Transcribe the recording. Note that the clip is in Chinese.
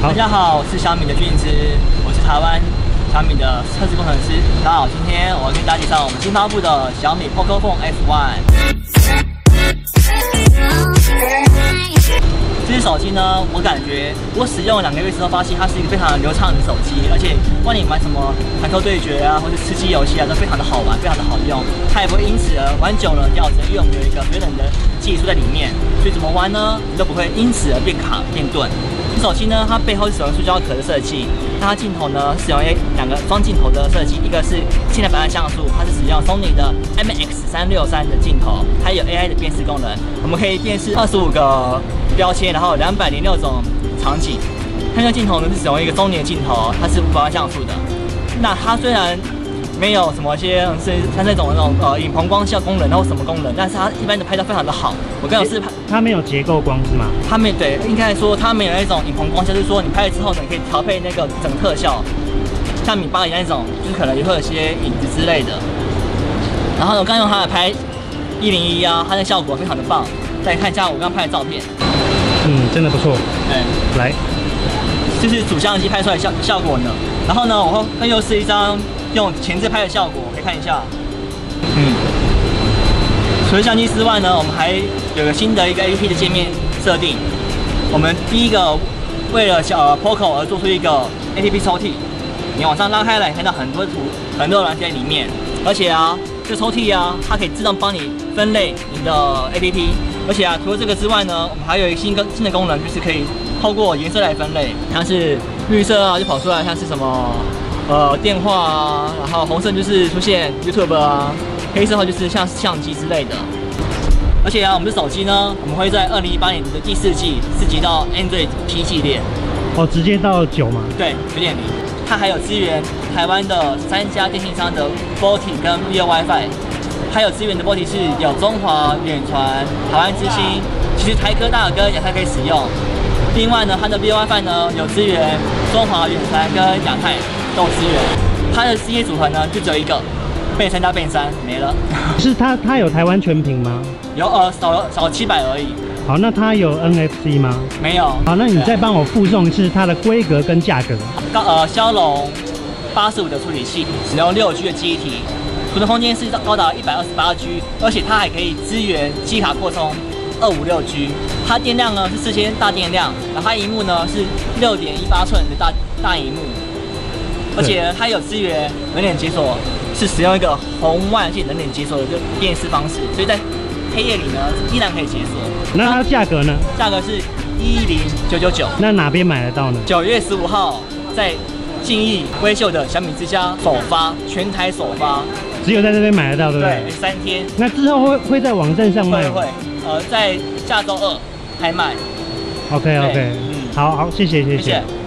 大家好，我是小米的俊之，我是台湾小米的测试工程师。大家好，今天我要跟大家介绍我们新发布的小米 Pocophone F1。这只手机呢，我感觉我使用了2个月之后，发现它是一个非常流畅的手机，而且不管你玩什么坦克对决啊，或者吃鸡游戏啊，都非常的好玩，非常的好用。它也不会因此而玩久了掉帧，因为我们有一个别人的技术在里面，所以怎么玩呢，你都不会因此而变卡变钝。这手机呢，它背后是使用塑胶壳的设计，那它镜头呢是使用2个双镜头的设计，一个是现代版的像素，它是使用 Sony 的 IMX363的镜头，它有 AI 的辨识功能，我们可以辨识25个标签，然后206种场景。它那个镜头呢是使用一个Sony的镜头，它是无法像素的。那它虽然没有什么些像那种影棚光效功能，然后什么功能，但是它一般的拍照非常的好。我刚有试拍， 它没有结构光是吗？ 它没对，应该说它没有那种影棚光效，就是说你拍了之后呢，你可以调配那个整个特效，像米8里那种，就是可能也会有些影子之类的。然后呢，我刚用它来拍101啊，它的效果非常的棒。再看一下我刚拍的照片， 真的不错。 对， 来， 这是主相机拍出来的效果呢。然后呢，我会又是一张用前置拍的效果，可以看一下。除了相机之外呢，我们还有个新的一个 APP 的界面设定。我们第一个为了Poco 而做出一个 APP 抽屉，你往上拉开来，看到很多软件在里面，而且啊，这抽屉啊，它可以自动帮你分类你的 APP。而且啊，除了这个之外呢，我们还有一个新的功能，就是可以透过颜色来分类，像是绿色啊，就跑出来像是什么电话啊，然后红色就是出现 YouTube 啊，黑色的话就是像相机之类的。而且啊，我们的手机呢，我们会在2018年的第4季升级到 Android P 系列。 哦，直接到9吗？ 对，9.0。它还有支援台湾的3家电信商的 VoLTE 跟 Vio WiFi。还有支援的 VoLTE 是有中华远传、台湾之星，其实台科大跟亚太可以使用。另外呢，它的 Vio WiFi 呢有支援中华远传跟亚太都有支援。它的事业组合呢就只有一个，Ben 3加Ben 3没了。 是它有台湾全屏吗？有少700而已。 好，那它有 NFC 吗？ 没有。 好，那你再帮我附送一次它的规格跟价格。 骁龙85的处理器，使用6G 的记忆体。储存空间是高达128G， 而且它还可以支援记忆卡扩充256G。它电量呢是4000大电量，然后它萤幕呢是6.18寸的大萤幕，而且它有支援人脸解锁，是使用一个红外线人脸解锁的一个辨识方式，所以在黑夜里呢依然可以解锁。 那它的价格呢？ 价格是10999。那哪边买得到呢 ？9月15号在信义威秀的小米之家首发，全台首发。 只有在这边买得到，对不对？ 对，3天。那之后会在网站上卖吗？ 会，在下周2开卖。 OK，好，谢谢。